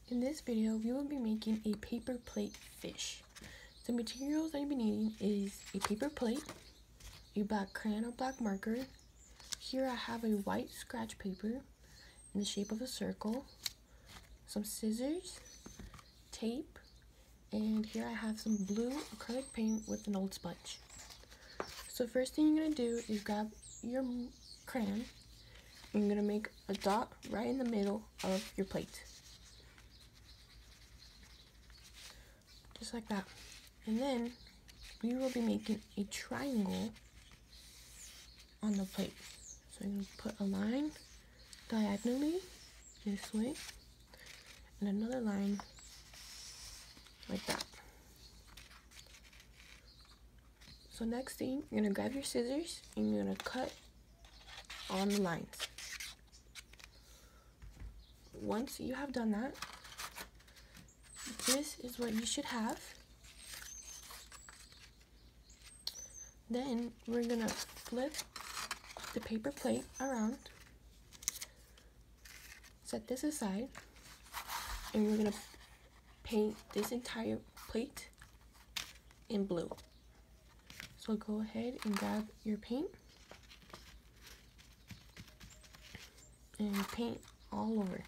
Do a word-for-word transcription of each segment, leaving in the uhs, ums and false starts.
In this video, we will be making a paper plate fish. The materials that you'll be needing is a paper plate, a black crayon or black marker. Here I have a white scratch paper in the shape of a circle, some scissors, tape, and here I have some blue acrylic paint with an old sponge. So first thing you're going to do is grab your crayon and you're going to make a dot right in the middle of your plate. Just like that. And then we will be making a triangle on the plate. So I'm going to put a line diagonally this way and another line like that. So next thing, you're going to grab your scissors and you're going to cut on the lines. Once you have done that, this is what you should have. Then we're going to flip the paper plate around, set this aside, and we're going to paint this entire plate in blue. So go ahead and grab your paint and paint all over.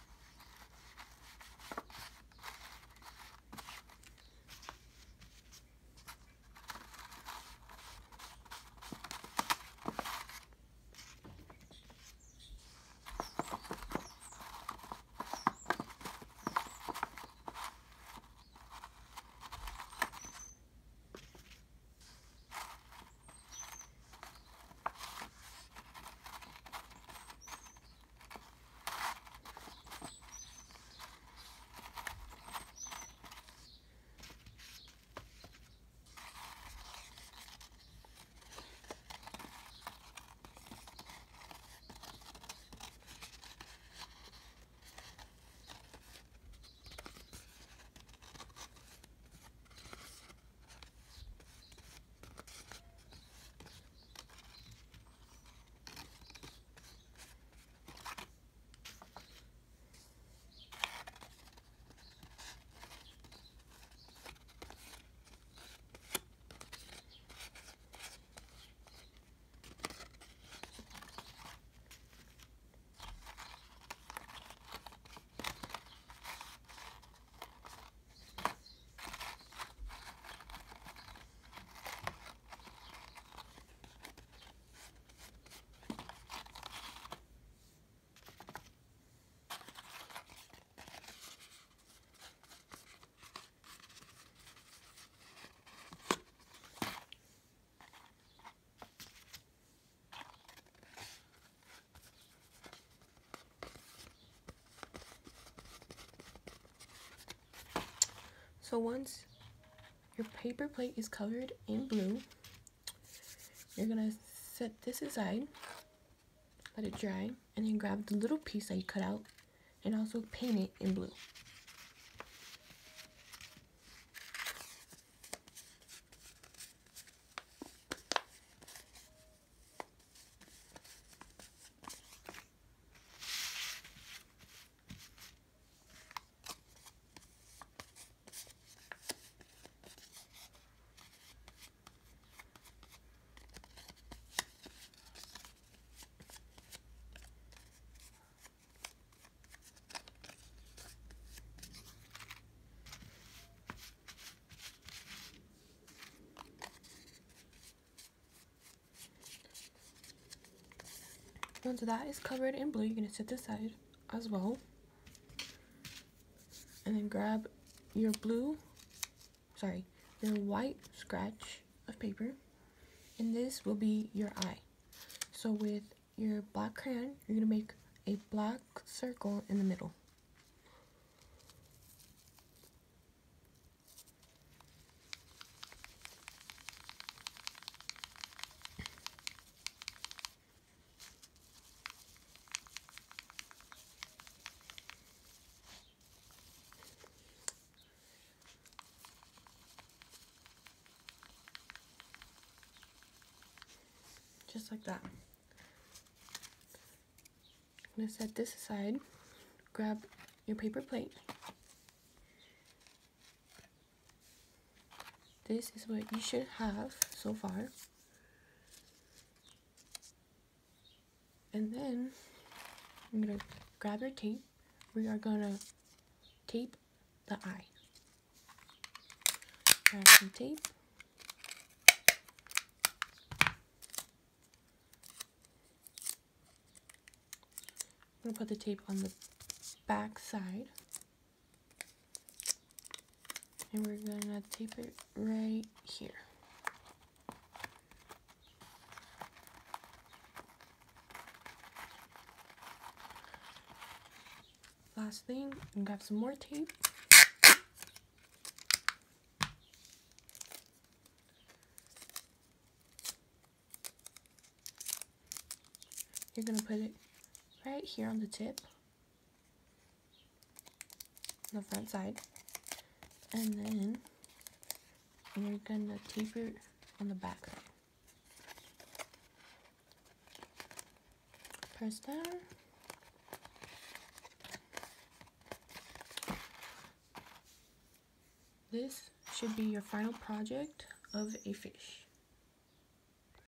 So once your paper plate is covered in blue, you're going to set this aside, let it dry, and then grab the little piece that you cut out and also paint it in blue. Once that is covered in blue, you're going to set this aside as well. And then grab your blue, sorry, your white scratch of paper. And this will be your eye. So with your black crayon, you're going to make a black circle in the middle. Just like that. I'm going to set this aside, grab your paper plate. This is what you should have so far. And then I'm gonna grab your tape. We are gonna tape the eye. Grab some tape. I'm gonna put the tape on the back side. And we're gonna tape it right here. Last thing, I'm gonna grab some more tape. You're gonna put it right here on the tip, on the front side, and then you're gonna tape it on the back side. Press down. This should be your final project of a fish.